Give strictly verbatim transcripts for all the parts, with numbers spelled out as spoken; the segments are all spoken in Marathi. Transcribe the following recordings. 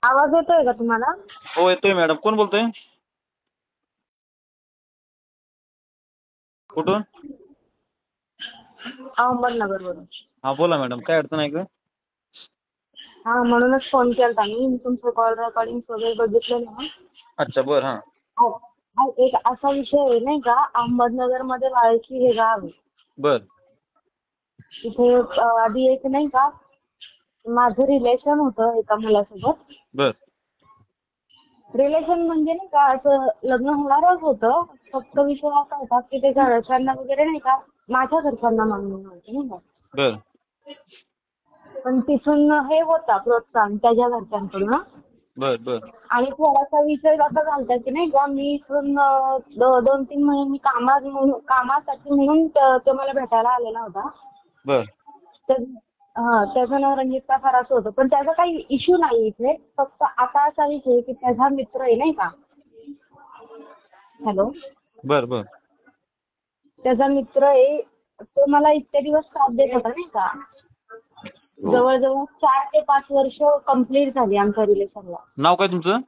आवाज येतोय का तुम्हाला? हो येतोय मॅडम. कोण बोलतोय? कुठून? अहमदनगरवरून. हा बोला मॅडम, काय अडचण आहे का? हा म्हणूनच फोन केलता मी. मी तुमचं कॉल रेकॉर्डिंग वगैरे बघितलं ना. अच्छा बर. हा हो. हा, एक असा विषय आहे नाही का, अहमदनगरमध्ये वाळकी हे गाव आहे. बर तिथे अं, आधी एक नाही का माझं रिलेशन होतं एका मुलासोबत. बर रिलेशन म्हणजे नाही का असं लग्न होणारच होतं. फक्त विषय असा होता की ते घरच्यांना वगैरे नाही का माझ्या घरच्यांना मान्य नव्हतं नाही का. बर पण तिथून हे होता प्रोत्साहन त्याच्या घरच्यांकडून हं. बर बर आणि थोडासा विषय असा झालता की नाही का मी इथून अं, दो- दोन तीन महिने मी कामात म्हणून कामासाठी म्हणून त- तो मला भेटायला आलेला होता. बर तर हा त्याचं नाव रंजित फरास होतं. पण त्याचा काही इश्यू नाही इथे. फक्त आता असा विषय आहे की त्याचा मित्र आहे नाही का. हॅलो. बर बर त्याचा मित्र आहे. तो मला इतके दिवस साथ देत होता नाही का. जवळजवळ चार ते पाच वर्ष कंप्लीट झाली आमच्या रिलेशनला. नाव काय तुमचं?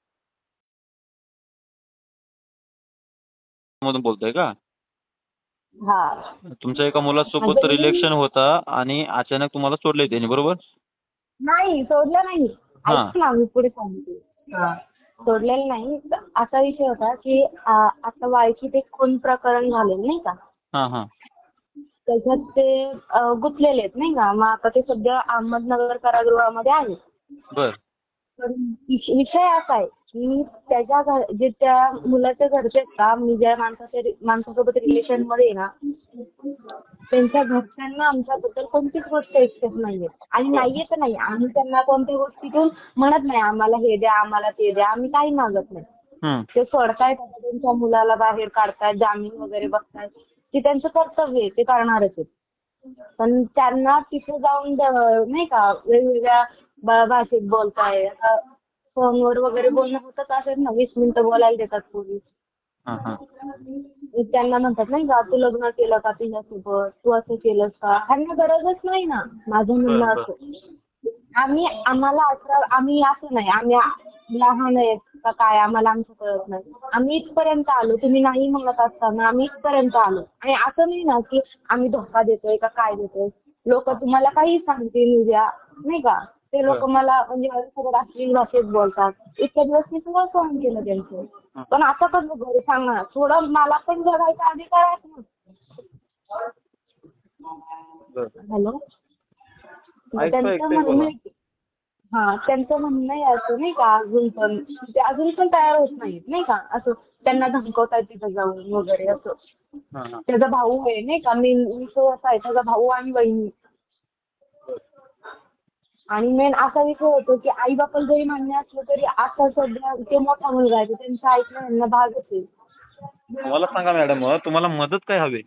मधून बोलतोय का? हा. तुमच्या एका मुलासोबत म्हणजे मी रिलेशन होता आणि अचानक तुम्हाला सोडले त्याने, बरोबर? नाही सोडलं नाही. हा ऐक ना मी पुढे सांगते. हा. सोडलेलं नाही. असा विषय होता की आ, आता वाळकीत एक खून प्रकरण झालेलं नाही का. हा हा त्याच्यात ते अं, गुंतलेले आहेत नाही का. मग आता ते सध्या अहमदनगर कारागृहामध्ये आहेत. बर पण विष- विषय असा आहे की त्याच्या घर जे त्या मुलाच्या घरचे आहेत का, मी ज्या माणसाच्या रि- माणसासोबत रिलेशन मध्ये आहे ना, त्यांच्या घरच्यांना आमच्याबद्दल कोणतीच गोष्ट एक्सेप्ट नाहीये. आणि नाहीये तर नाही, आम्ही त्यांना कोणत्या गोष्टीतून म्हणत नाही आम्हाला हे द्या आम्हाला ते द्या, आम्ही काही मागत नाही. हम्म ते सोडतायत आता त्यांच्या मुलाला बाहेर काढतायत, जामीन वगैरे बघतायत. ते त्यांचं कर्तव्य आहे, ते करणारच आहेत. पण त्यांना तिथे जाऊन द- नाही का वेगवेगळ्या भा- भाषेत बोलताय. आता फोनवर वगैरे बोलणं होतं का असेल ना, वीस मिनिटं बोलायला देतात पोलीस. हा हा त्यांना म्हणतात नाही का तू लग्न केलं का तिच्यासोबत, तू असं केलंस का. ह्यांना गरजच नाही ना. माझं बर म्हणणं बर असं आम्ही आम्हाला अठरा आम्ही असं नाही आम्ही आ- लहान आहेत का काय आम्हाला आमचं कळत नाही. आम्ही इथपर्यंत आलो. तुम्ही नाही म्हणत असताना आम्ही इथपर्यंत आलो. आणि असं नाही ना की आम्ही धोका देतोय का काय देतोय. लोक तुम्हाला काही सांगतील उद्या नाही का. ते लोक बर मला म्हणजे माझ्यासोबत अश्लील भाषेत बोलतात. इतक्या दिवस मी सगळं सहन केलं त्यांचं. पण आता कसं घरी सांगणार थोडं मला पण जगायचा अधिकार आहे ना. बर हॅलो. मग ऐकतो त्यांचं ऐकतोय म्हणणं बोला. आहे की- हा त्यांचं म्हणणं आहे असं नाही का अजून पण ते अजून पण तयार होत नाहीत नाही का. असं त्यांना धमकवतात तिथं जाऊन वगैरे असं. हा हा त्याचा भाऊ आहे नाही का. मी मी तो असा आहे त्याचा भाऊ आणि बहिणी. आणि मेन असा विषय होतो की आई बापाला जरी मान्य असलं तरी आता सध्या ते मोठा मुलगा आहे तर त्यांचं ऐकणं यांना भागच आहे. मला सांगा मॅडम, तुम्हाला मदत काय हवी?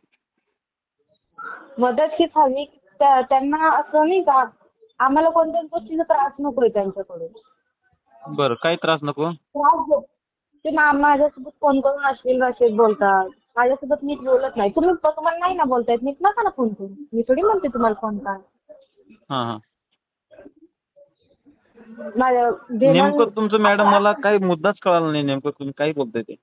मदत हीच हवी. त्या- त्यांना असं नाही का आम्हाला कोणत्याच गोष्टीचा त्रास नकोय त्यांच्याकडून. बर काही त्रास नको. त्रास देत ते मा- माझ्यासोबत फोन करून अश्लील भाषेत बोलतात. माझ्यासोबत नीट बोलत नाही. तुम्ही तुम्हाला नाही ना बोलतायत नीट नका ना फोन करू. मी थोडी म्हणते तुम्हाला फोन करा. हा हा माझ्या जेव्हा नेमकं तुमचं मॅडम मला काही मुद्दाच कळाला नाही. नेमकं तुम्ही काय बोलताय ते.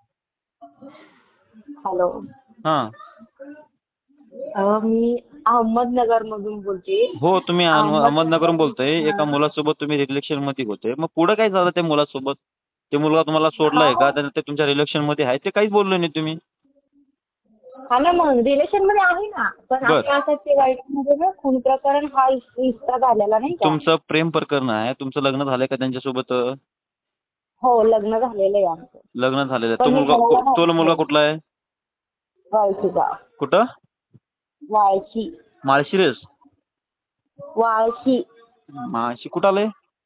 हॅलो. हा अहो, मी अहमदनगर मधून बोलते. हो तुम्ही अहम- अहमदनगरहून बोलताय. एका अहमदनगर मुलासोबत तुम्ही रिलेशन मध्ये होते. मग पुढे काय झालं त्या मुलासोबत? ते मुलगा तुम्हाला सोडलाय का? त्यानंतर तुमच्या रिलेशन मध्ये आहे ते काहीच बोललो नाही तुम्ही. हा ना मग रिलेशन मध्ये आहे ना. पण बर आता असं ते वाईटमध्ये ना खून प्रकरण हा हिस्सा झालेला नाही का. तुमचं प्रेम प्रकरण आहे. तुमचं लग्न झालंय का त्यांच्यासोबत? हो लग्न झालेलं आहे आमचं. लग्न झालेलं आहे. तो पण हे मुलगा करायला कु- तो मुलगा नव्हतं. कुठला आहे? वाळकीचा. कुठं? वाळकी. माळशिरस. वाळकी. माळशी कुठं आलंय?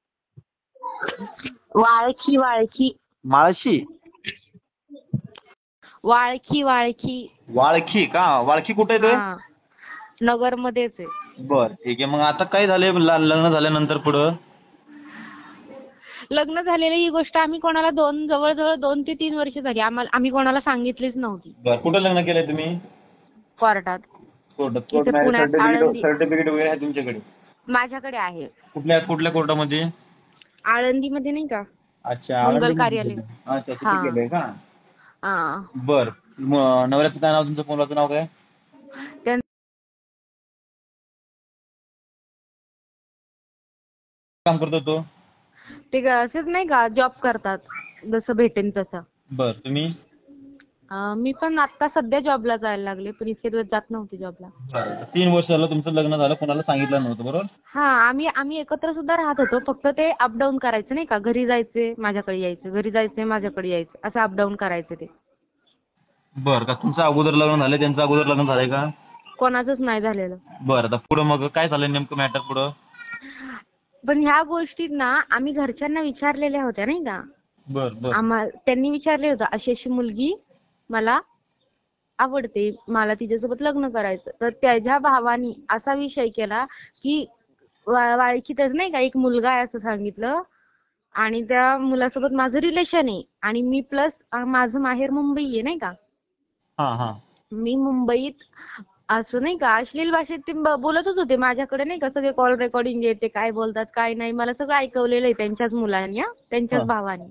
वाळकी वाळकी. माळशी. वाळकी वाळकी. वाळखी का? वाळखी कुठे आहे ते? हा नगरमध्येच आहे. बर ठीक आहे. मग आता काय झालंय ल- लग्न झाल्यानंतर पुढं? लग्न झालेली ही गोष्ट आम्ही कोणाला दोन जवळजवळ दोन ते तीन वर्ष झाली आम्हाला आम्ही कोणाला सांगितलीच नव्हती. बर कुठं लग्न केलंय तुम्ही? कोर्टात. कोर्टात. कोर्ट इथे मॅरेज पुण्यात सर्टिफिकेट आळंदी सर्टिफिकेट वगैरे आहे तुमच्याकडे? माझ्याकडे आहे. कुठल्या कुठल्या कोर्टामध्ये? आळंदीमध्ये नाही का अच्छा मंगल आळंदीमध्ये कार्यालय. केलंय. अच्छा तिथे हा केलंय का? हा बर म- नवऱ्याचं काय नाव, तुमच्या मुलाचं नाव काय? त्यां- काम करतो तो? ते ग- असंच नाही का जॉब करतात जसं भेटेन तसं. बर तुम्ही? अं, मी पण आता सध्या जॉबला जायला लागले, पण इतके दिवस जात नव्हते जॉबला. बरं. तीन वर्ष झालं तुमचं लग्न झालं, कोणाला सांगितलं नव्हतं बरोबर? हा आम्ही आम्ही एकत्र सुद्धा राहत होतो, फक्त ते अपडाऊन करायचं नाही का, घरी जायचे माझ्याकडे यायचे, घरी जायचे माझ्याकडे यायचे, असं अपडाऊन करायचे ते. बरं का तुमचं अगोदर लग्न झालं, त्यांचं अगोदर लग्न झालंय का? कोणाचंच नाही झालेलं. बरं आता पुढं मग काय झालं नेमकं मॅटर पुढं? पण ह्या गोष्टीत ना आम्ही घरच्यांना विचारलेल्या होत्या नाही का. बर बर आम्हा त्यांनी विचारले होतं अशी अशी मुलगी मला आवडते, मला तिच्यासोबत लग्न करायचं. तर त्याच्या भावानी असा विषय केला की वा- वाळकीतच नाही का एक मुलगा आहे असं सांगितलं, आणि त्या मुलासोबत माझं रिलेशन आहे, आणि मी प्लस माझं माहेर मुंबई आहे नाही का. हा हा मी मुंबईत असं नाही का अश्लील भाषेत ते ब- बोलतच होते माझ्याकडे नाही का, सगळे कॉल रेकॉर्डिंग आहे, ते काय बोलतात काय नाही मला सगळं ऐकवलेलं आहे त्यांच्याच मुलांनी, हा, त्यांच्याच हा. भावानी.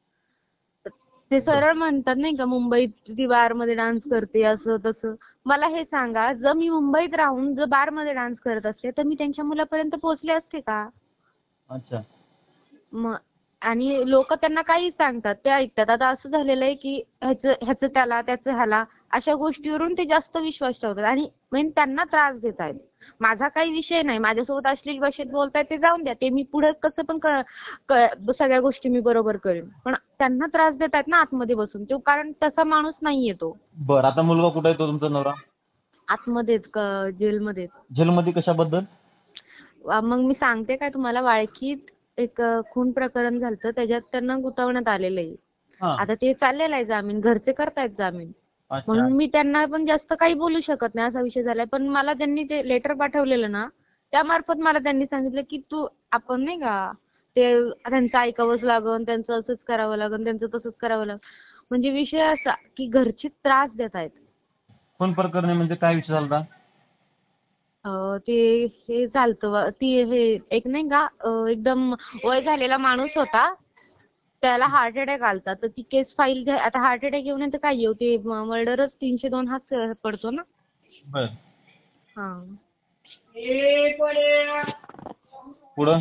ते सरळ म्हणतात नाही का मुंबईत ती बारमध्ये डान्स करते असं तसं. मला हे सांगा, जर मी मुंबईत राहून जर बारमध्ये डान्स करत असते तर मी त्यांच्या मुलापर्यंत पोहोचले असते का? अच्छा मग आणि लोक त्यांना काही सांगतात ते ऐकतात. आता असं झालेलं आहे की ह्याचं ह्याचं त्याला त्याचं ह्याला अशा गोष्टीवरून ते जास्त विश्वास ठेवतात आणि मेन त्यांना त्रास देत आहेत. माझा काही विषय नाही, माझ्यासोबत अश्लील भाषेत बोलतायत ते जाऊन द्या, ते मी पुढे कसं पण क- क- सगळ्या गोष्टी मी बरोबर करेन, पण त्यांना त्रास देत आहेत ना आतमध्ये बसून, तो कारण तसा माणूस नाहीये तो. बर आता मुलगा कुठे आहे तो तुमचा नवरा? आतमध्येच क- जेलमध्येच. जेलमध्ये कशाबद्दल? वा- मग मी सांगते काय तुम्हाला, वाळकीत एक अ, खून प्रकरण झालं, त्याच्यात त्यांना गुंतवण्यात आलेलं आहे. हा आता ते चाललेलं आहे जामीन, घरचे करतायत जामीन, अच्छा म्हणून मी त्यांना पण जास्त काही बोलू शकत नाही असा विषय झालाय. पण मला त्यांनी ते लेटर पाठवलेलं ना, त्यामार्फत मला त्यांनी सांगितलं की तू आपण नाही का ते त्यांचं ऐकावंच लागन, त्यांचं असंच करावं लागन, त्यांचं तसंच करावं लागन. म्हणजे विषय असा की घरचे त्रास देत आहेत. कोण प्रकरणी म्हणजे काय विषय झाला? अं, ते हे चालतं व- ती हे एक नाही का अं, एकदम वय झालेला माणूस होता, त्याला हार्ट अटॅक आलता, तर ती केस फाईल आता हार्ट अटॅक येऊन तर काय येऊ, ते मर्डरच तीनशे दोन हाच पडतो ना. बर हा पुढं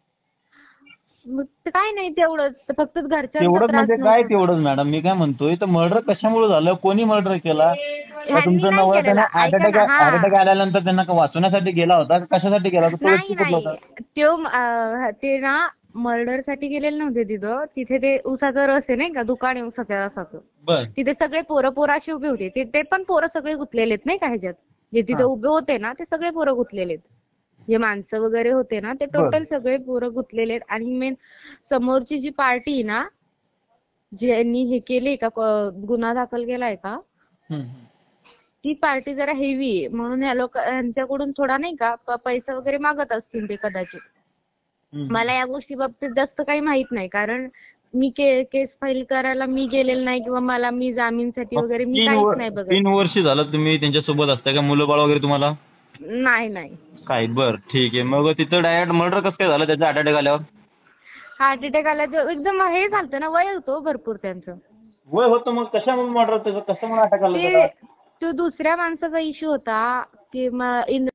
मग ते काय नाही तेवढंच, तर फक्त घरच्यांचा तेवढंच त्रास म्हणजे काय नव्हता. तेवढंच मॅडम, मी काय म्हणतोय तर मर्डर कशामुळे झालं, कोणी मर्डर केला? का ह्यांनी तुमचा नाही नवरा केलेला, त्याने हार्ट ऐका अटॅक ना. हार्ट हा अटॅक आल्यानंतर त्यांना का वाचवण्यासाठी गेला होता का कशासाठी गेला होता? तो नाही व्यक्ती कुठला नाही, होता? त्यो अं, ते ना मर्डर साठी गेलेले नव्हते तिथं. तिथे ते उसाचा रस आहे नाही का, दुकान आहे उसाच्या रसाचं, बर तिथे सगळे पोरं पोरं अशी उभे होते. ते ते पण पोरं सगळे गुंतलेले आहेत नाही का ह्याच्यात, जे तिथे हा. उभे होते ना ते सगळे पोरं गुंतलेले आहेत. जे माणसं वगैरे होते ना ते बर. टोटल सगळे पोरं गुंतलेले आहेत. आणि मेन समोरची जी पार्टी आहे ना, ज्यांनी हे केले का क- गुन्हा दाखल केलाय का, हम्म. ती पार्टी जरा हेवी आहे, म्हणून ह्या लोक यांच्याकडून थोडा नाही का प- पैसा वगैरे मागत असतील ते कदाचित. हम्म. मला या गोष्टी बाबतीत जास्त काही माहित नाही, कारण मी के केस फाईल करायला मी गेलेलं नाही, किंवा मला मी जामीनसाठी वगैरे मी तीन काहीच वर- नाही बघत. तीन वर्ष झालं तुम्ही त्यांच्यासोबत असताय का? मुलं बाळ वगैरे तुम्हाला नाही नाही, काय? बर ठीक आहे. मग तिथं डायरेक्ट मर्डर कसं काय झालं त्याचा हार्ट अटॅक आल्यावर? हार्ट अटॅक आला तर एकदम हे झालं ना, वय होतं भरपूर त्यांचं. वय होतं मग कशामुळे मर्डर त्याचं, कशामुळे अटॅक आला ते त्याला? तो दुसऱ्या माणसाचा इश्यू होता की म- इंद्र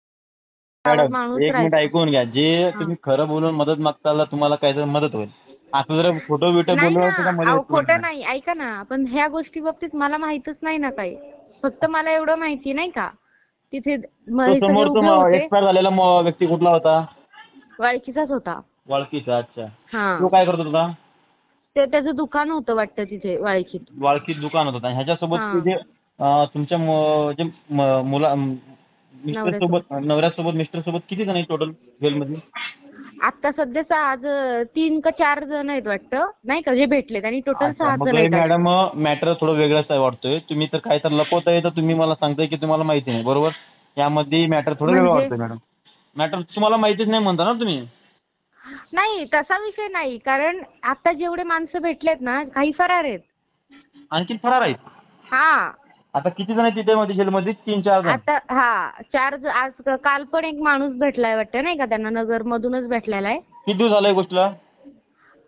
मॅडम माणूस एक मिनिट राहायचा. ऐकून घ्या. जे हा. तुम्ही खरं बोलून मदत मागताला तुम्हाला काय तर मदत होईल. असं जर खोटं बिटं नाही बोललं ना, तर मध्ये अहो व्यक्ती खोटं बनणार. नाही, ऐका ना, पण ह्या गोष्टी बाबतीत मला माहीतच नाही ना काही. फक्त मला एवढं माहिती नाही का तिथे म- तो हे सगळे समोर उभे होते, एक्सपायर झालेला म- व्यक्ती कुठला होता? वाळकीचाच होता. वाळकीचा. अच्छा. हा, तो काय करत होता? ते त्याचं दुकान होतं वाटतं तिथे वाळकीत. वाळकीत दुकान होतं. ह्याच्यासोबत हा. ते जे अं, तुमच्या म- जे म- मुला मिस्टर नवऱ्यासोबत. सोबत नवऱ्यासोबत मिस्टर सोबत किती जण आहेत टोटल जेलमध्ये? आता सध्याचा आज तीन का चार जण आहेत वाटतं नाही का जे भेटलेत, आणि टोटल अच्छा. सहा मग जण हे आहेत आता. मॅडम मॅटर थोडं वेगळंच आहे वाटतोय. तुम्ही तर काय तर लपवताय तर तुम्ही मला सांगताय की तुम्हाला माहिती नाही, बरोबर? यामध्ये मॅटर थोडं वेगळं म्हणजे वाटतंय मॅडम. मॅटर तुम्हाला माहितीच नाही म्हणता ना तुम्ही? नाही तसा विषय नाही, कारण आता जेवढे माणसं भेटलेत ना काही फरार आहेत. आणखी फरार आहेत? हा, आता किती जण आहेत तिथे मध्ये जेलमध्ये? तीन चार जण? आता हा चार ज- आज काल पण एक माणूस भेटलाय वाटतं नाही का, त्यांना नगर मधूनच भेटलेला आहे. किती दिवस झाले या गोष्टीला?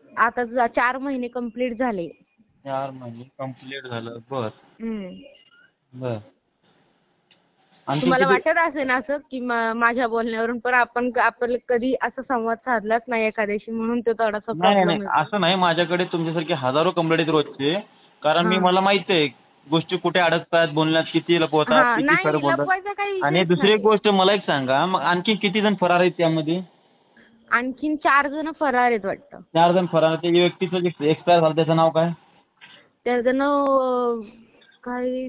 आता जा- चार महिने कंप्लीट झाले. चार महिने कंप्लीट झालं. बर हम्म. बर आणखी तुम्हाला किती? वाटत असेल असं की म- माझ्या बोलण्यावरून, पण आपण आपण कधी असा संवाद साधलाच नाही एखाद्याशी, म्हणून तो थोडासा नाही नाही नाही, प्रॉब्लेम येतो. असं नाही. माझ्याकडे तुमच्यासारखे हजारो कंप्लेंट आहेत रोजचे. कारण मी हा मला माहिती आहे गोष्टी कुठे अडकतात, बोलण्यात किती लपवतात, हा किती खरं नाही, बोलतात. लपवायचा काही आणि विषयच दुसरी एक नाही. गोष्ट मला एक सांगा, मग आणखी किती जण फरार आहेत त्यामध्ये? आणखीन चार जण फरार आहेत वाटतं. चार जण फरार आहेत. त्या व्यक्तीचं जे एक्सपायर झालं त्याचं नाव काय? त्याचं नाव अं, काही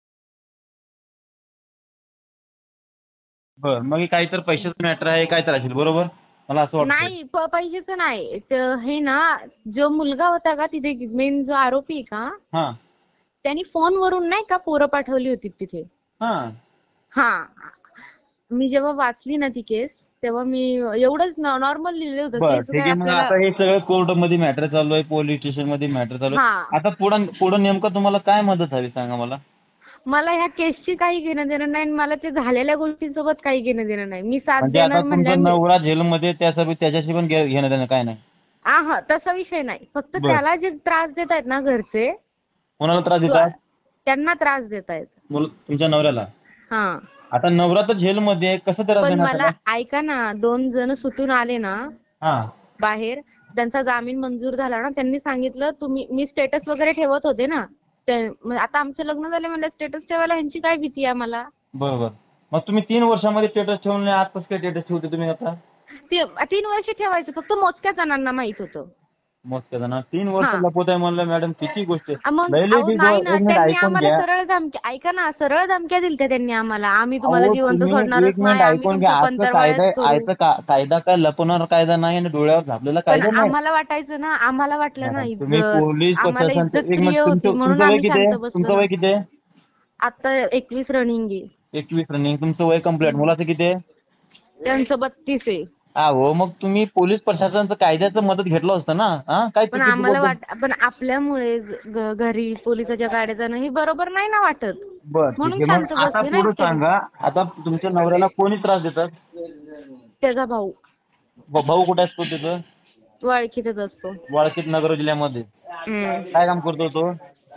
बर मग हे काही तर पैशाचं मॅटर आहे, काय तर असेल, बरोबर? मला असं वाटतं. नाही, प- पैशाचं नाही. त- हे ना, जो मुलगा होता का तिथे, मेन जो आरोपी आहे का, हां त्यांनी फोनवरून नाही का पोरं पाठवली होती तिथे. हां हा. मी जेव्हा वाचली ना ती केस, तेव्हा मी एवढंच नॉर्मल लिहिलं होतं की बर असं ठीक काय आहे. मग आपल्याला. आता हे सगळं कोर्टमध्ये मॅटर चालू आहे, पोलीस स्टेशनमध्ये मॅटर चालू आहे. हा. आता पुढं पुढं नेमकं तुम्हाला काय मदत हवी सांगा मला. मला ह्या केसची काही घेणं देणं नाही आणि मला ते झालेल्या गोष्टींसोबत काही घेणं देणं नाही. मी साथ म्हणजे आता देणार तुमचा म्हणल्यावर मी. नवरा जेलमध्ये, त्यासाठी त्याच्याशी पण घे- घेणं देणं काय नाही? हा हा, तसा विषय नाही. फक्त बर त्याला जे त्रास देत आहेत ना घरचे, कोणाला त्रास देतात? त्यांना त्रास देत आहेत. मुल तुमच्या नवऱ्याला. हा. आता नवरा तर जेलमध्ये आहे, कसं त्रास पण देणार मला त्याला? ऐका ना, दोन जण सुटून आले ना हां बाहेर, त्यांचा जामीन मंजूर झाला ना, त्यांनी सांगितलं तुम्ही, मी स्टेटस वगैरे ठेवत होते ना, ते- मग आता आमचं लग्न झालं म्हणजे स्टेटस ठेवायला ह्यांची काय भीती आहे आम्हाला. बरोबर. मग तुम्ही तीन वर्षामध्ये स्टेटस ठेवून नाही, आज कसं काय स्टेटस ठेवते तुम्ही आता? ते तीन वर्ष ठेवायचं, फक्त मोजक्या जणांना माहित होतं. मग त्याचं ना तीन वर्ष हा. लपवत आहे म्हणलं मॅडम, किती गोष्ट आ मग आहे. लय अहो बी नाही एक ना, मिनिट त्यांनी ऐकून आम्हाला घ्या. सरळ धमक्या, ऐका ना, सरळ धमक्या दिलत्या त्यांनी आम्हाला, आम्ही तुम्हाला अहो जिवंत तुम्ही सोडणारच एक मिनिट नाही, आम्ही ऐकून घ्या. तुमचं आजचा कायदा पंधरवड्यात करू. आजचा का- कायदा काय लपवणार कायदा नाही आणि डोळ्यावर झापलेला पण कायदा नाही. आम्हाला वाटायचं ना, आम्हाला वाटलं ना मॅडम तुम्ही इज्जत, पोलीस आम्हाला प्रशासन, इज्जत एक प्रिय मिनिट, होती तुमचं म्हणून तुमचं वय आम्ही किती शांत आहे? बसलो तुमचं ना. वय किती आहे? आता एकवीस रनिंग आहे. एकवीस रनिंग. तुमचं वय कम्प्लीट. मुलाचं किती आहे? त्यांचं बत्तीस आहे. अहो मग तुम्ही पोलीस प्रशासनाचं कायद्याचं मदत घेतलं असतं ना. हा काय पण चुकीचं आम्हाला बोलतो? वाट पण आपल्यामुळे ग- घरी पोलिसाच्या गाड्या जाणं हे बरोबर नाही ना वाटत, बरं ठीक म्हणून आहे. शांत मग आता बसले ना पुढे इतक्या दिवस. सांगा, आता तुमच्या नवऱ्याला कोणी त्रास देतात? त्याचा भाऊ भ- भाऊ कुठे असतो तिथं? ओळखीतच असतो. वाळकीत नगर जिल्ह्यामध्ये. हम्म. काय काम करतो तो?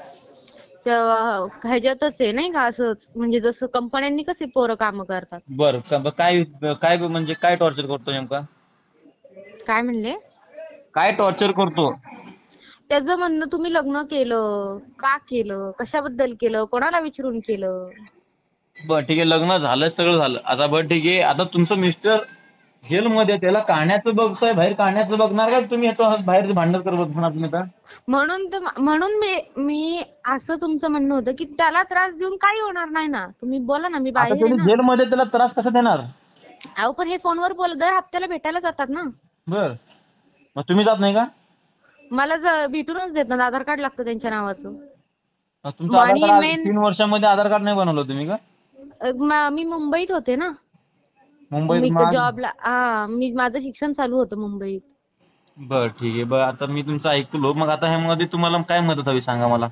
त्या- ह्याच्यातच आहे नाही का, असं म्हणजे जसं कंपन्यांनी कसे पोरं कामं करतात. बरं का- काय काय म्हणजे काय टॉर्चर करतो नेमका? काय म्हणले? काय टॉर्चर करतो? त्याचं म्हणणं तुम्ही लग्न केलं का केलं, कशाबद्दल केलं, कोणाला विचारून केलं. बरं ठीक आहे, लग्न झालं, सगळं झालं. आता बरं ठीक आहे, आता तुमचं मिस्टर जेलमध्ये आहे, त्याला काढण्याचं बघतोय, बाहेर काढण्याचं बघणार का तुम्ही? आता बाहेर भांडण करत बसणार तुम्ही आता? म्हणून तर म्हणून मी मी असं तुमचं म्हणणं होतं की त्याला त्रास देऊन काही होणार नाही ना, तुम्ही बोला ना, मी आता बाहेर आहे तुम्ही ना. जेलमध्ये त्याला त्रास कसा देणार? अहो पण हे फोनवर बोल, दर हप्त्याला भेटायला जातात ना. बरं मग तुम्ही जात नाही का? मला ज- भेटूनच देतात, आधार कार्ड लागतं त्यांच्या नावाचं. मग तुमचं आधार आणि कार्ड मेन तीन वर्षामध्ये आधार कार्ड नाही बनवलं तुम्ही का? मी मुंबईत होते ना, मुंबईत मी मग? जॉबला. हा, मी माझं शिक्षण चालू होतं मुंबईत. बरं ठीक आहे. बरं आता मी तुमचं ऐकलो. मग आता ह्यामध्ये तुम्हाला काय मदत हवी सांगा मला.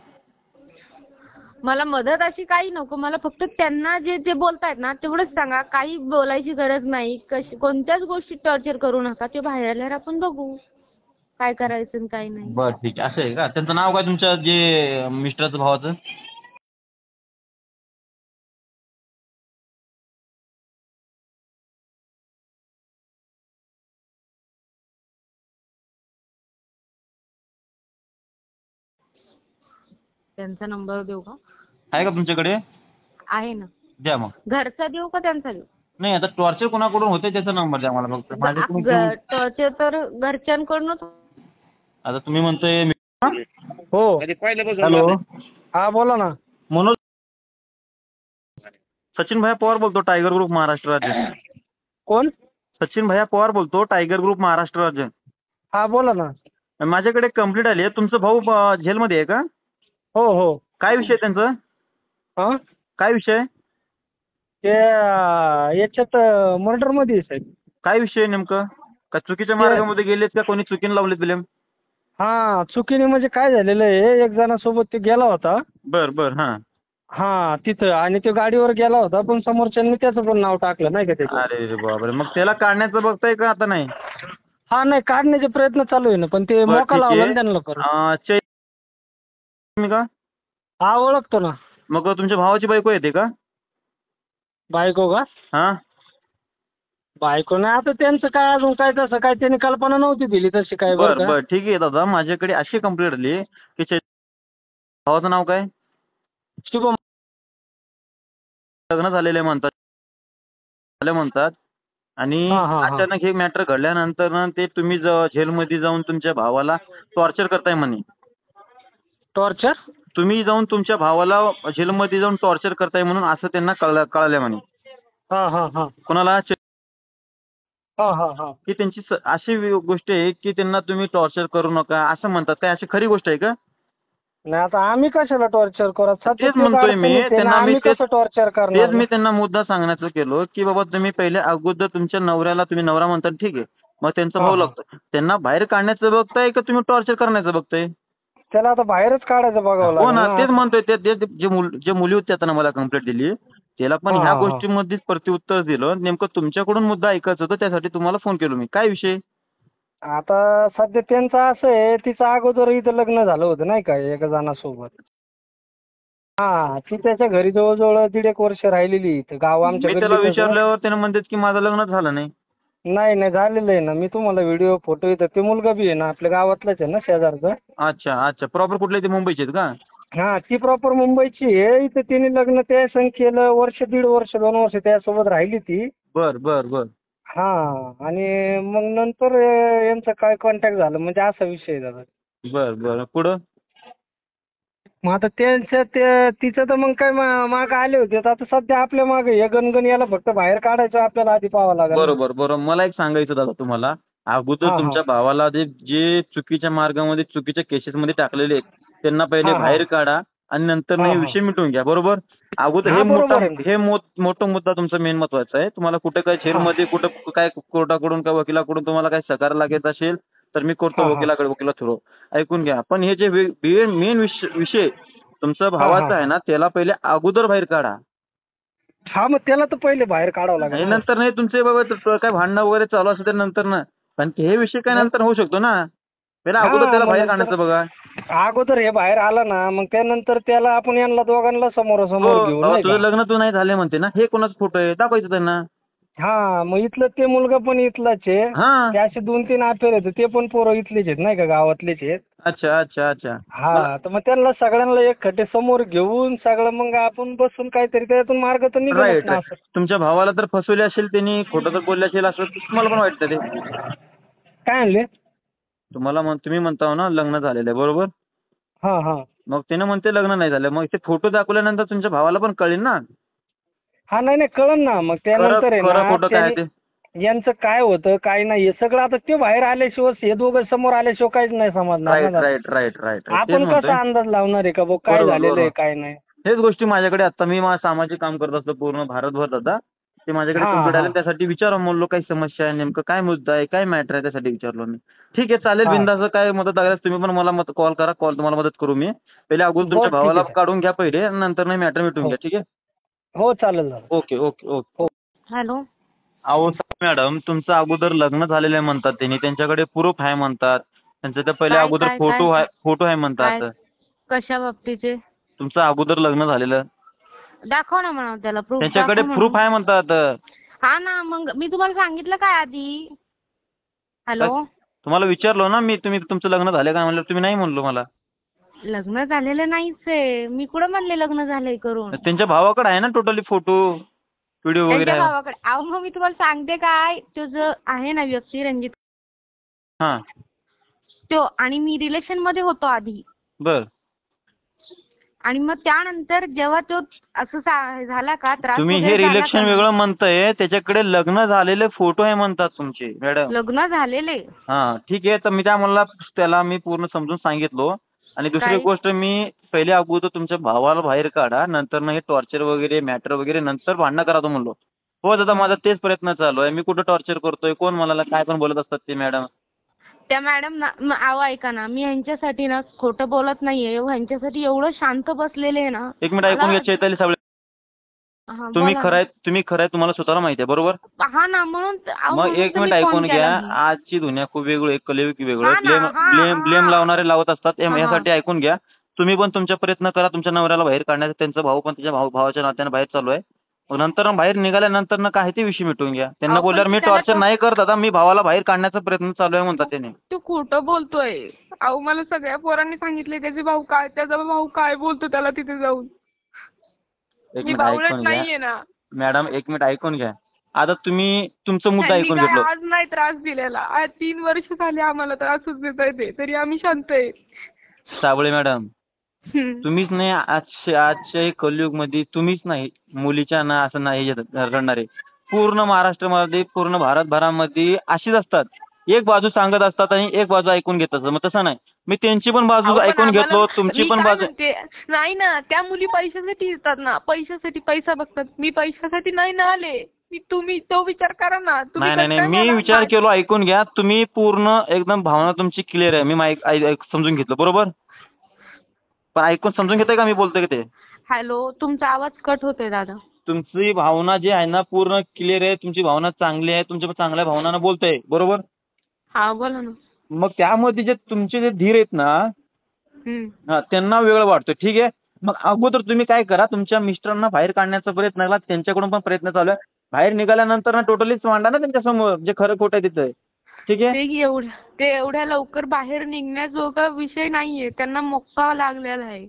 मला मदत अशी काही नको, मला फक्त त्यांना जे जे बोलतायत ना तेवढंच सांगा, काही बोलायची गरज नाही, कशी कोणत्याच गोष्टी टॉर्चर करू नका, ते बाहेर आल्यावर आपण बघू काय करायचं आणि काय नाही. बरं ठीक आहे. असं आहे का? त्यांचं नाव काय तुमच्या जे मिस्टरचं भावाचं? त्यांचा नंबर देऊ का? आहे का तुमच्याकडे? आहे ना. द्या मग. घरचा देऊ का त्यांचा देऊ? नाही आता टॉर्चर कोणाकडून होते त्याचा नंबर द्या मला फक्त. माझ्याकडून घेऊन- टॉर्चर तर घरच्यांकडूनच. आता तुम्ही म्हणतोय मी- हो. हॅलो हा बोला ना. मनोज सचिन भैया पवार बोलतो, टायगर ग्रुप महाराष्ट्र राज्य. कोण? सचिन भैया पवार बोलतो, टायगर ग्रुप महाराष्ट्र राज्य. हा बोला ना. माझ्याकडे कंप्लीट आली आहे. तुमचा भाऊ अ, जेलमध्ये आहे का? हो हो. काय विषय आहे त्यांचा? हा काय विषय? ते अं, याच्यात मर्डर मध्ये आहे साहेब. काय विषय आहे नेमकं? का चुकीच्या मार्गामध्ये गेलेत का कोणी चुकीने लावलेत फिल्म? हा चुकीने म्हणजे काय झालेलं आहे, एक जणासोबत ते गेला होता. बर बर हां. हा तिथं, आणि तो गाडीवर गेला होता, पण समोरच्यांनी त्याचं पण नाव टाकलं नाही का त्याच्यात. अरे रे बापरे, मग त्याला काढण्याचं बघताय का आता नाही? हा नाही काढण्याचे प्रयत्न चालू आहे ना पण ते बरं, मोका ठीक लावला आहे. ना त्यांना करून. अं, चे- तुम्ही का हा ओळखतो ना. मग तुमच्या भावाची बायको येते का? बायको का? हा बायको नाही आता त्यांचं काय अजून काय तसं काय त्यांनी कल्पना नव्हती दिली तशी काय बरं बर का. बर ठीक आहे दादा, माझ्याकडे अशी कंप्लेंट आली की चे- भावाचं नाव काय? शुभम. लग्न झालेले म्हणतात झाले म्हणतात आणि हा हा हा. अचानक हे मॅटर घडल्यानंतर ना ते तुम्ही ज- जेलमध्ये जाऊन तुमच्या भावाला टॉर्चर करताय म्हणे. टॉर्चर? तुम्ही जाऊन तुमच्या भावाला जेलमध्ये जाऊन टॉर्चर करताय म्हणून असं त्यांना कळलं कळालं म्हणे. हा हा हा कोणाला? चे- हा हा हा. की त्यांची स- अशी वि- गोष्ट आहे की त्यांना तुम्ही टॉर्चर करू नका असं म्हणतात. काय अशी खरी गोष्ट आहे का? नाही आता आम्ही कशाला टॉर्चर करत सध्या तेच तेच म्हणतोय अडचणीत मी आहे ना, त्यांना, मी आम्ही तेच कसं टॉर्चर तेच करणार मी ना? त्यांना मुद्दा सांगण्याचं केलो की बाबा तुम्ही पहिले अगोदर तुमच्या नवऱ्याला, तुम्ही नवरा म्हणता ठीक आहे, मग त्यांचा हा, भाऊ हा. लागतो, त्यांना बाहेर काढण्याचं बघताय का तुम्ही टॉर्चर करण्याचं बघताय? त्याला आता बाहेरच काढायचं बघावं हो लागेल ना, ना. तेच म्हणतोय. ते ते- जे मुल जे मुली होती आता मला कंप्लेंट दिली त्याला पण हा ह्या हा हा. गोष्टीमध्येच प्रत्युत्तर दिलं. नेमकं तुमच्याकडून मुद्दा ऐकायचं होतं, त्यासाठी तुम्हाला फोन केलो मी. काय विषय? आता सध्या त्यांचं असं आहे तिचं अगोदर इथं लग्न झालं होतं नाही का एका जणासोबत. हा ती त्याच्या घरी जवळजवळ दीड एक वर्ष राहिलेली इथं गाव आमच्या मी त्याला गल्लीतच आहे. विचारल्यावर त्याने म्हणतात की माझं लग्न झालं नाही. नाही नाही झालेलं आहे ना, मी तुम्हाला व्हिडिओ फोटो येतं ते मुलगा बी आहे ना आपल्या गावातलाच आहे ना शेजारचा. अच्छा अच्छा, प्रॉपर कुठले ते मुंबईचे आहेत का? हा ती प्रॉपर मुंबईची आहे. इथं तिने लग्न त्या संग केलं वर्ष दीड वर्ष दोन वर्ष त्यासोबत राहिली ती. बर बर बर हा आणि मग नंतर अं, यांचं काय कॉन्टॅक्ट झालं म्हणजे असा विषय झाला. बर बर पुढं? मग आता त्यांचं ते तिचं तर मग काय माग आले होते तर आता सध्या आपल्या मागे हे गणगण याला फक्त बाहेर काढायचं आपल्याला आधी पाहावं लागेल ना. बरोबर बरोबर. मला एक सांगायचं दादा तुम्हाला, अगोदर हा हा तुमच्या भावाला जे जे चुकीच्या मार्गामध्ये चुकीच्या केसेसमध्ये टाकलेले आहेत त्यांना पहिले हा हा बाहेर काढा आणि नंतर हा हे हा विषय मिटवून घ्या. बरोबर? अगोदर हा हे मोठा बरोबर आहे ना. हे मोठ- मोठं मुद्दा तुमचा मेन महत्वाचा आहे. तुम्हाला कुठं काय हा जेलमध्ये कुठं काय कोर्टाकडून काय वकिलाकडून तुम्हाला काय सहकार्य लागत असेल तर मी करतो हा हा वकिलाकडे, वकिला थ्रू. ऐकून घ्या. पण हे जे मेन विषय तुमचा हा हा भावाचा आहे ना त्याला पहिले अगोदर बाहेर काढा. हा मग त्याला तर पहिले बाहेर काढावं लागेल आणि ना. नंतर नाही तुमचे बाबा त- काय भांडणं वगैरे चालू असेल तर नंतर ना, कारण की हे विषय काय नाही. नंतर होऊ शकतो ना. पहिला हा अगोदर त्याला मग बाहेर नंतर काढण्याचं बघा. अगोदर हे बाहेर आलं ना मग त्यानंतर त्याला आपण यांना दोघांना हो समोरासमोर घेऊ बाबा नाही तुझं का. लग्न तू नाही झाले म्हणते ना, हे कोणाचा फोटो आहे दाखवायचं त्यांना. हा मग इथलं ते मुलगा पण इथलाच आहे. हा ते असे दोन तीन अफेअर आहेत ते पण पोरं इथलेच आहेत नाही का गावातलेच आहेत. अच्छा अच्छा अच्छा. हा तर मग त्यांना सगळ्यांना एक खटे समोर घेऊन सगळं मग आपण बसून काहीतरी त्यातून मार्ग तर निघेलच राईट ना राईट. असं. तुमच्या भावाला तर फसवले असेल त्यांनी, खोटं तर बोलले असेल असं तुम्हाला पण वाटतं ते? काय आणले? तुम्हाला म्हण तुम्ही म्हणता ना लग्न झालेलं आहे बरोबर, हा हा मग त्यानं म्हणते लग्न नाही झालं, मग ते फोटो दाखवल्यानंतर तुमच्या भावाला पण कळेल ना हा नाही नाही कळन ना मग खरं त्यानंतर आहे खरं ना खोटं काय आहे ते. त्यांनी- यांचं काय होतं काय नाही हे सगळं आता ते बाहेर आल्याशिवाय हे दोघं समोर आल्याशिवाय काहीच नाही समजणार राईट ना. Right right right. तेच आपण म्हणतोय. कसा अंदाज लावणार आहे का भाऊ काय बरोबर, झालेलं आहे बरोबर. काय नाही. हेच गोष्टी माझ्याकडे आता मी माझं सामाजिक काम करत असतो पूर्ण भारतभर दादा, ते माझ्याकडे हा कंप्लीट हा आले त्यासाठी विचारा म्हणलो काही समस्या आहे नेमकं काय मुद्दा आहे काय मॅटर आहे त्यासाठी विचारलो मी. ठीक आहे चालेल हा. बिंदास, काय मदत लागल्यास तुम्ही पण मला मत कॉल करा, कॉल तुम्हाला मदत करू मी. पहिले अगोदर हो तुमच्या ठीक भावाला आहे. काढून घ्या पहिले आणि नंतर नाही मॅटर मिटून हो घ्या. ठीक आहे? हो चालेल चालेल. Okay okay okay. हॅलो. अहो मॅडम तुमचं अगोदर लग्न झालेलं आहे म्हणतात त्यांनी, त्यांच्याकडे प्रूफ आहे म्हणतात, त्यांचं ते पहिले काय अगोदर काय फोटो काय आहे फोटो आहे काय म्हणतात. कशा बाबतीचे तुमचं अगोदर लग्न झालेलं दाखव ना म्हणा त्याला प्रूफ त्यांच्याकडे दाखव प्रूफ म्हणून. आहे म्हणतात. हा ना मग मी तुम्हाला सांगितलं काय आधी. हॅलो. तुम्हाला विचारलो ना मी, तुम्ही तुमचं लग्न झालं का म्हणलं, तुम्ही नाही म्हणलो मला. लग्न झालेलं नाहीच आहे मी कुठं म्हणले लग्न झालंय करून. त्यांच्या भावाकडे आहे ना टोटली फोटो व्हिडिओ वगैरे त्यांच्या आहे. भावाकडे अहो मग मी तुम्हाला सांगते काय तो जो आहे ना व्यक्ती रणजित हा तो आणि मी रिलेशन मध्ये होतो आधी. बर. आणि मग त्यानंतर जेव्हा तो असं सा- झाला का त्रास तुम्ही वगैरे हे झाला रिलेशन का ना, वेगळं म्हणताय, त्याच्याकडे लग्न झालेले फोटो आहे म्हणतात तुमचे मॅडम. लग्न झालेले हा ठीक आहे, तर मी त्या मला त्याला मी पूर्ण समजून सांगितलो. आणि दुसरी काय? गोष्ट मी पहिले अगोदर तुमच्या भावाला बाहेर काढा, नंतर ना हे टॉर्चर वगैरे मॅटर वगैरे नंतर भांडणं करा तो म्हणलो. हो दादा माझा तेच प्रयत्न चालू आहे. मी कुठं टॉर्चर करतोय, कोण मला काय पण बोलत असतात ते मॅडम. त्या मॅडम ना म- अहो ऐका ना मी ह्यांच्यासाठी ना खोटं बोलत नाहीये ह्यांच्यासाठी एवढं शांत बसलेले आहे ना. एक मिनिट ऐकून मला- घ्या चैताली साबळे. हा तुम्ही बोला खरं ना. आहे तुम्ही खरं आहे तुम्हाला स्वतःला माहिती आहे बरोबर. हा ना म्हणून त- अहो, मग म्हणून एक तर मी मिनिट फोन ऐकून घ्या. केला मी. आजची दुनिया खूप वेगळी आहे, कलियुग वेगळं हा ना ब्लेम हा ब्लेम ब्लेम हा लावणारे लावत असतात हा एम- हा यासाठी ऐकून घ्या. तुम्ही पण तुमचा प्रयत्न करा तुमच्या नवऱ्याला बाहेर काढण्याचा. त्यांचा भाऊ पण त्याच्या भाऊ भावाच्या नात्याने बाहेर चालू आहे. मग नंतर बाहेर निघाल्यानंतर ना काय ते विषय मिटवून घ्या. त्यांना अहो पण बोलल्यावर मी मी त्याला टॉर्चर तो नाही करत आता, मी भावाला बाहेर काढण्याचा प्रयत्न चालू आहे म्हणतात त्याने. तो खोटं बोलतोय. अहो मला सगळ्या पोरांनी सांगितले त्याचे भाऊ काय त्याचा भाऊ काय बोलतो त्याला तिथे जाऊन. एक मी मिनिट बावळट ऐकून घ्या नाहीये ना. मॅडम, एक मिनिट ऐकून घ्या. आता तुम्ही तुमचा मुद्दा त्यांनी ऐकून काय घेतलो. आज नाही त्रास दिलेला. आज तीन वर्ष झाले आम्हाला त्रासच देत आहे ते, तरी आम्ही शांत आहे. साबळे मॅडम, हम्म. तुम्हीच नाही आजच्या आजच्या कलियुगमध्ये तुम्हीच नाही मुलीच्या ना असं नाही रडणारे. पूर्ण महाराष्ट्रामध्ये पूर्ण भारतभरामध्ये अशीच असतात. एक बाजू सांगत असतात आणि एक बाजू ऐकून घेत असतात. मग तसं नाही, मी त्यांची पण बाजू अहो, पण ऐकून आम्हाला- घेतलो, तुमची मी पण काय बाजू. म्हणते, नाही ना त्या मुली पैशासाठी येतात ना, पैशासाठी पैसा बघतात. मी पैशासाठी नाही ना आले. मी तुम्ही तो विचार करा ना. तुम्ही नाही नाही नाही, करताय मी मला- विचार केलो, ऐकून घ्या. तुम्ही पूर्ण एकदम भावना तुमची क्लिअर आहे. मी माईक ऐ- ऐक- समजून घेतलं बरोबर. पण ऐकून समजून घेताय का मी बोलतोय की ते. हॅलो, तुमचा आवाज कट होतोय दादा. तुमची भावना जी आहे ना पूर्ण क्लिअर आहे. तुमची भावना चांगली आहे. तुमच्या चांगल्या भावनानं बोलताय बरोबर. हा बोला ना. मग त्यामध्ये जे तुमचे जे धीर आहेत ना, हम्म. हा, त्यांना वेगळं वाटतं. ठीक आहे. मग अगोदर तुम्ही काय करा, तुमच्या मिस्टरांना बाहेर काढण्याचा प्रयत्न करा. त्यांच्याकडून पण प्रयत्न चालू आहे. बाहेर निघाल्यानंतर ना टोटलीच मांडा ना त्यांच्यासमोर जे खरं खोटं आहे तिथं. ठीक आहे. ते एवढ्या ते एवढ्या लवकर बाहेर निघण्याजोगा विषय नाहीये. त्यांना मोक्का लागलेला आहे.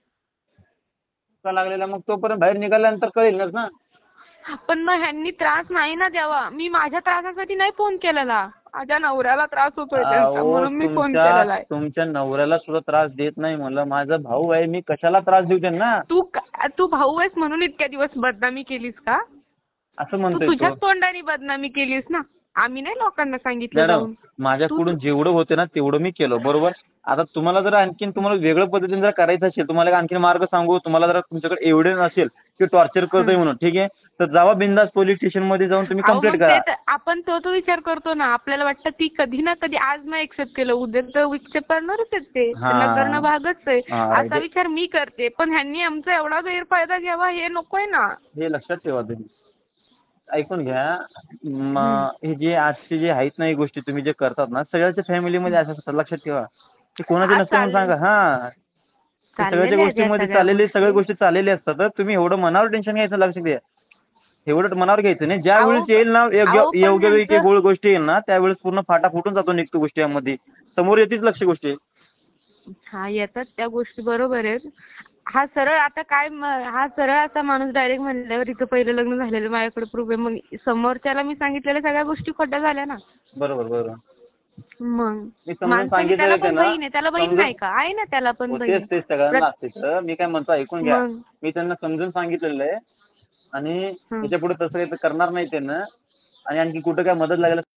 का लागलेला मग तोपर्यंत बाहेर निघाल्यानंतर कळेलच ना. पण मग ह्यांनी त्रास नाही ना द्यावा. मी माझ्या त्रासासाठी नाही फोन केलेला. माझ्या नवऱ्याला त्रास होतोय त्यांचा अहो, म्हणून मी फोन तुमच्या केलेला आहे. तुमच्या नवऱ्याला सुद्धा त्रास देत नाही म्हणलं. माझा भाऊ आहे, मी कशाला त्रास देऊ त्यांना. तू का- तू भाऊ आहेस म्हणून इतक्या दिवस बदनामी केलीस का? असं तू म्हणतोय तुझ्याच तो. तोंडाने बदनामी केलीस ना. आम्ही नाही लोकांना सांगितलं मॅडम, जाऊन. माझ्याकडून जेवढं होते ना तेवढं मी केलं बरोबर. आता तुम्हाला जर आणखीन तुम्हाला वेगळ्या पद्धतीने जर करायचं असेल, तुम्हाला आणखीन मार्ग सांगू, तुम्हाला जर तुमच्याकडे एव्हिडन्स असेल की टॉर्चर करतोय म्हणून, ठीक आहे, तर जावा बिंदास पोलीस स्टेशन मध्ये जाऊन तुम्ही अहो, कंप्लेंट मग करा. ते तर आपण तो तो विचार करतो ना. आपल्याला वाटतं ती कधी ना कधी आज नाही एक्सेप्ट केलं, उद्या तर एक्सेप्ट करणारच आहेत ते. हा. त्यांना करणं भागच आहे. हा, असा right. विचार मी करते. पण ह्यांनी आमचा एवढा गैरफायदा घ्यावा हे नकोय ना. हे लक्षात ठेवा तुम्ही. ऐकून घ्या. म, हे जे आजचे जे आहेत ना, ही गोष्टी तुम्ही जे करतात ना, सगळ्याच्या फॅमिलीमध्ये असं असतं. लक्षात ठेवा. ते कोणाचे हा, नसतं म्हणून चालेल. सांगा. हा, ते चाललेल्या सगळ्याच्या आहेत या गोष्टीमध्ये सगळ्या चाललेले सगळ्या गोष्टी. गोष्टी चाललेल्या असतात. तर तुम्ही एवढं मनावर टेन्शन घ्यायचं, लक्षात घ्या. एवढं मनावर घ्यायचं नाही. ज्या अहो, वेळेस येईल ना योग्य अहो, पण योग्य वेळी ह्यांचं- गोळ गोष्टी येईल ना, त्यावेळेस पूर्ण फाटा फुटून जातो, निघतो गोष्टी यामध्ये. समोर येतीच लक्ष गोष्टी. हा, येतात त्या गोष्टी बरोबर आहेत. हा सरळ आता काय म- हा सरळ असा माणूस डायरेक्ट म्हणल्यावर इथं पहिलं लग्न झालेलं माझ्याकडे प्रूफ आहे. मग समोरच्याला मी सांगितलेल्या सगळ्या गोष्टी खोट्या झाल्या ना. बरोबर बरोबर. मग मी समजून माणसाने सांगितलेलं त्याला आहे पण त्यांना. बहीण आहे. त्याला बहीण समजून- नाही का? आहे ना त्याला पण हो, बहीण. तेच तेच सगळ्यांना प्रत- असते. तर मी काय म्हणतो ऐकून घ्या. मग. मी त्यांना समजून सांगितलेलं आहे आणि हं. त्याच्या पुढे तसं काही करणार नाही त्यांना. आणि आणखी कुठं काय मदत लागेल